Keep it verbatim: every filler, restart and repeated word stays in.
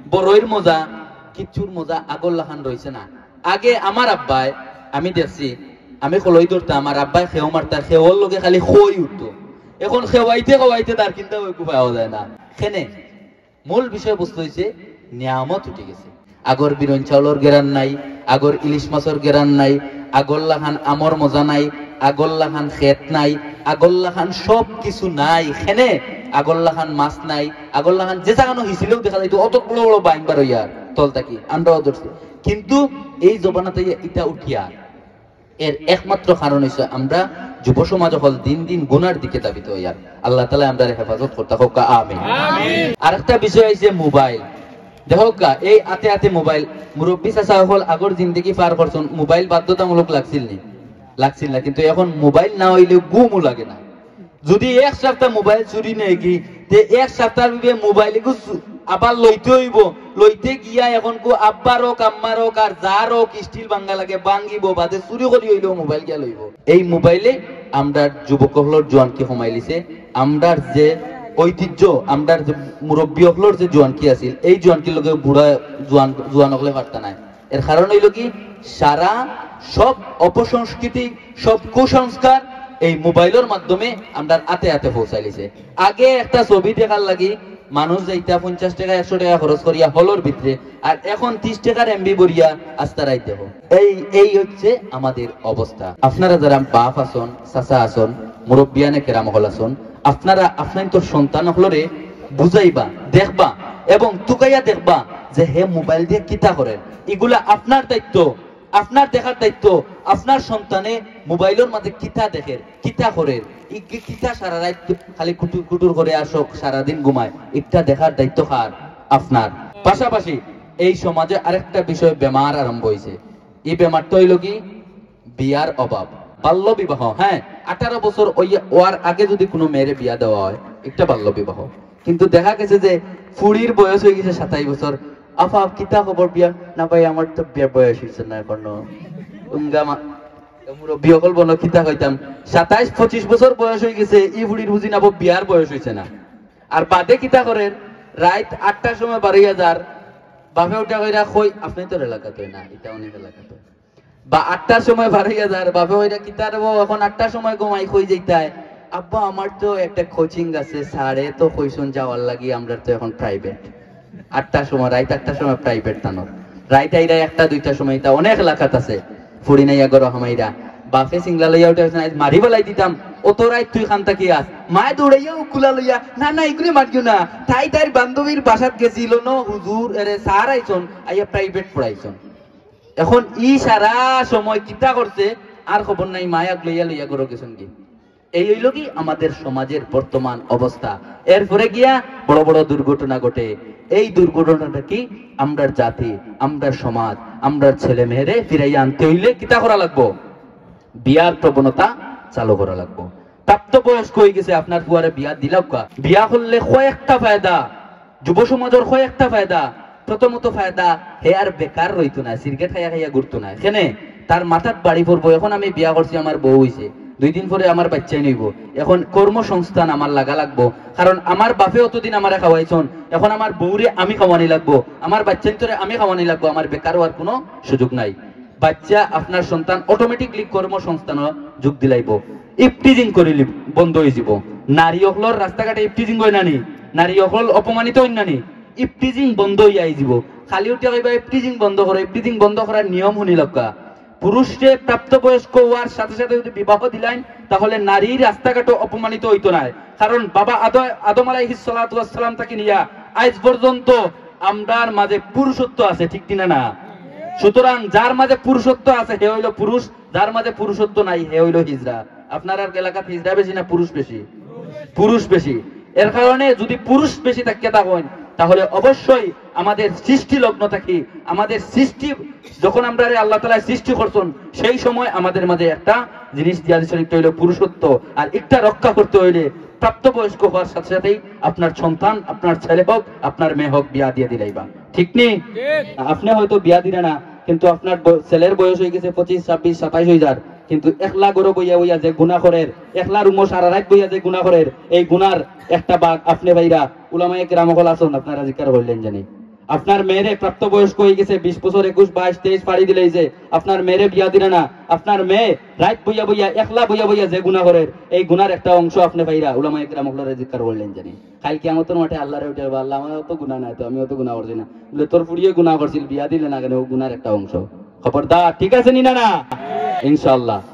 বড়ইর মজা কিচ্ছুর মজা আগর লাখান রয়েছে না। আগে আমার আব্বাই আমি দেখছি আমি কলই ধরতাম, আমার আব্বাই খেও মারতার, খেওয়ার লগে খালি খই উঠতো। এখন খেওয়াইতে খাওয়াইতে তার কিন্তু পাওয়া যায় না। খেনে মূল বিষয়বস্তু হয়েছে নিয়ামত উঠে গেছে। আগর বিরন চাউলের গেরান নাই, আগর ইলিশ মাছের গেরান নাই, আগল্লা খান আমর মজা নাই, আগল্লা খান খেত নাই, আগল্লা খান সব কিছু নাই। খেনে আগল্লা খান মাছ নাই, আগল্লা খান যে জাগানো হিসিলেও দেখা যাইতো অত বড় বড় বাইন বার হইয়ার তল থাকি আমরাও ধরছি। কিন্তু এই জবানাতে এটা উঠিয়া এর একমাত্র কারণ হইছে আমরা যুব সমাজ হল দিন দিন গুনার দিকে দাবিত হইয়ার। আল্লাহ তাআলা আমরা হেফাজত করতে হোক, আমিন। আরেকটা বিষয় হইছে মোবাইল। দেখো এই আতে আতে মোবাইল মুরব্বী চাচা হল আগর জিন্দগি পার করছেন, মোবাইল বাধ্যতামূলক লাগছিল নি? লাগছিল না। কিন্তু এখন মোবাইল না হইলে ঘুমও লাগে না। যদি এক সপ্তাহ মোবাইল চুরি নেই কি এক সপ্তাহের ভিতরে মোবাইল আবার লইতে হইব, লইতে গিয়া এখন কো আব্বার হোক আম্মার হোক আর যার হোক স্টিল ভাঙ্গা লাগে ভাঙ্গিব বাদে চুরি করি হইলেও মোবাইল গিয়া লইব। এই মোবাইলে আমরা যুবক হলর জোয়ানকে কমাইলিছে। আমরার যে ঐতিহ্য, আমরার যে মুরব্বী হলর যে জোয়ান কি আছিল, এই জোয়ানকে লোকে বুড়া জোয়ান জোয়ান হলে পারতা নাই। এর কারণ হইল কি সারা সব অপসংস্কৃতি সব কুসংস্কার এই মোবাইলের মাধ্যমে আমরা আতে আতে পৌঁছাইলিছে। আগে একটা ছবি দেখার লাগি মানুষ যাইতা পঞ্চাশ টাকা একশো টাকা খরচ করিয়া হলর ভিতরে, আর এখন ত্রিশ টাকার এমবি বরিয়া আস্তা রাই দেব। এই এই হচ্ছে আমাদের অবস্থা। আপনারা যারা বাপ আসন, চাচা আসন, মুরব্বিয়ানে কেরাম হল আসন, আপনারা আপনার তোর সন্তান হলরে বুঝাইবা, দেখবা এবং তুকাইয়া দেখবা যে হে মোবাইল দিয়ে কিতা করেন। এগুলা আপনার দায়িত্ব, আপনার দেখার দায়িত্ব। আপনার সন্তানে মোবাইলের মাঝে কিতা দেখে, কিতা করে, কিতা সারা রাত খালি কুটুর কুটুর করে আসক, সারাদিন ঘুমায়, এটা দেখার দায়িত্ব কার? আপনার। পাশাপাশি এই সমাজে আরেকটা বিষয় বেমার আরম্ভ হয়েছে। এই বেমারটা হইল কি বিয়ার অভাব, বাল্য বিবাহ। হ্যাঁ, আঠারো বছর ওয়ার আগে যদি কোনো মেয়ের বিয়া দেওয়া হয় একটা বাল্য বিবাহ। কিন্তু দেখা গেছে যে ফুড়ির বয়স হয়ে গেছে সাতাইশ বছর, আফা কিতা খবর বিয়া না ভাই আমার তো বিয়ার বয়স হয়েছে না এখনো। মুরব্বী সকল বলো কিতা কইতাম সাতাইশ পঁচিশ বছর বয়স হয়ে গেছে, ই বুড়ির বুঝি না বিয়ার বয়স হয়েছে না। আর বাদে কিতা করেন রাত আটটার সময় বারো হাজার বাপে উঠা কইরা কই আপনি তোর এলাকাতে না, এটা অনেক এলাকাতে, বা আটটার সময় বারো হাজার বাপে হইরা কিতা দেবো এখন আটটার সময় ঘুমাই কই যাইতায় আব্বা আমার তো একটা কোচিং আছে সাড়ে তো কইসুন যাওয়ার লাগি আমরা তো এখন প্রাইভেট। আটটার সময় রাত আটটার সময় প্রাইভেট টানো, রাইত আইরা একটা দুইটার সময় তা অনেক এলাকাত আছে ফুড়ি নাই আগর হামাইরা বাপে সিংলা লইয়া উঠে মারি বেলাই দিতাম অত রাত তুই খান্তা কি আস মায় দৌড়াইয়া কুলা লইয়া না না এগুলি মারিও না, তাই তাই বান্ধবীর বাসাত গেছিল ন হুজুর এরে সার আইছন আইয়া প্রাইভেট পড়াইছন। এখন ই সারা সময় কিতা করছে আর খবর নাই, মায়াক লইয়া লইয়া গরো গেছেন কি। এই হইল কি আমাদের সমাজের বর্তমান অবস্থা। এরপরে গিয়া বড় বড় দুর্ঘটনা ঘটে। এই দুর্ঘটনাটা কি আমরার জাতি, আমরার সমাজ, আমরার ছেলে মেয়েরে ফিরাইয়া আনতে হইলে কিতা করা লাগবো? বিয়ার প্রবণতা চালু করা লাগবো। প্রাপ্তবয়স্ক হয়ে গেছে আপনার বুয়ারে বিয়া দিলাম কা, বিয়া করলে কয়েকটা ফায়দা, যুব সমাজের কয়েকটা ফায়দা। প্রথমত ফায়দা হে আর বেকার রইতো না, সিগারেট খাইয়া খাইয়া ঘুরতো না। এখানে তার মাথার বাড়ি পড়বো এখন আমি বিয়া করছি আমার বউ হইছে, দুই দিন পরে আমার বাচ্চাই নইব, এখন কর্মসংস্থান আমার লাগা লাগবো। কারণ আমার বাপে অতদিন আমার খাওয়াইছন, এখন আমার বউরে আমি খাওয়ানি লাগবো, আমার বাচ্চা তোরে আমি খাওয়ানি লাগবো, আমার বেকার হওয়ার কোনো সুযোগ নাই। বাচ্চা আপনার সন্তান অটোমেটিকলি কর্মসংস্থান যোগ দিলাইব। ইফটিজিং করিলি বন্ধ হয়ে যাব। নারী অকলর রাস্তাঘাটে ইফটিজিং হয় নানি, নারী অকল অপমানিত হই নানি, ইফটিজিং বন্ধ হয়ে আই যাব। খালি উঠে কইবা ইফটিজিং বন্ধ করে, ইফটিজিং বন্ধ করার নিয়ম শুনি লক্কা। পুরুষকে প্রাপ্তবয়স্ক হওয়ার সাথে সাথে যদি বিবাহ দিলেন তাহলে নারীর রাস্তাঘাটে অপমানিত হইতো না। কারণ বাবা আদম আলাইহিস সালাতু ওয়াস সালাম থেকে নিয়া আজ পর্যন্ত আমরার মাঝে পুরুষত্ব আছে, ঠিক কিনা না? সুতরাং যার মাঝে পুরুষত্ব আছে হে হইল পুরুষ, যার মাঝে পুরুষত্ব নাই হে হইল হিজড়া। আপনার এলাকাতে হিজড়া বেশি না পুরুষ বেশি? পুরুষ বেশি। এর কারণে যদি পুরুষ বেশি থাকে থাকেন তাহলে অবশ্যই আমাদের সৃষ্টি লগ্ন থাকি, আমাদের সৃষ্টি যখন আমরা আল্লাহ তাআলা সৃষ্টি করছেন সেই সময় আমাদের মাঝে একটা জিনিস দিয়া দিয়েছেন, একটা হইল পুরুষত্ব। আর একটা রক্ষা করতে হইলে প্রাপ্তবয়স্ক হওয়ার সাথে সাথেই আপনার সন্তান, আপনার ছেলে হোক আপনার মেয়ে হোক বিয়া দিয়ে দিলাইবা, ঠিক নেই? আপনি হয়তো বিয়া দিলে না, কিন্তু আপনার ছেলের বয়স হয়ে গেছে পঁচিশ ছাব্বিশ সাতাইশ হয়ে যার, কিন্তু একলা গরো বইয়া বইয়া যে গুণা করের, একলা রুমো সারা রাত বইয়া যে গুণা করের, এই গুনার একটা বাঘ আপনি ভাইরা উলামায়ে কেরাম হল আসুন আপনারা জিজ্ঞাসা করলেন জানি। আপনার মেয়েরে প্রাপ্তবয়স্ক হয়ে গেছে বিশ বছর একুশ বাইশ তেইশ পাড়ি দিলে যে আপনার মেয়েরে বিয়া দিলে না, আপনার মেয়ে রাত বইয়া বইয়া একলা বইয়া বইয়া যে গুনাহ করে এই গুনার একটা অংশ আপনি পাইরা উলামায়ে কেরাম হলরে জিকির করলেন জানি কাল কিয়ামতের মাঠে আল্লাহরে উঠে আল্লাহ আমার তো গুনাহ নাই তো আমিও তো গুনাহ করছি না বলে তোর ফুড়িয়ে গুনাহ করছিল বিয়া দিলে না কেন ও গুনার একটা অংশ খবরদার ঠিক আছে নি না না ইনশাআল্লাহ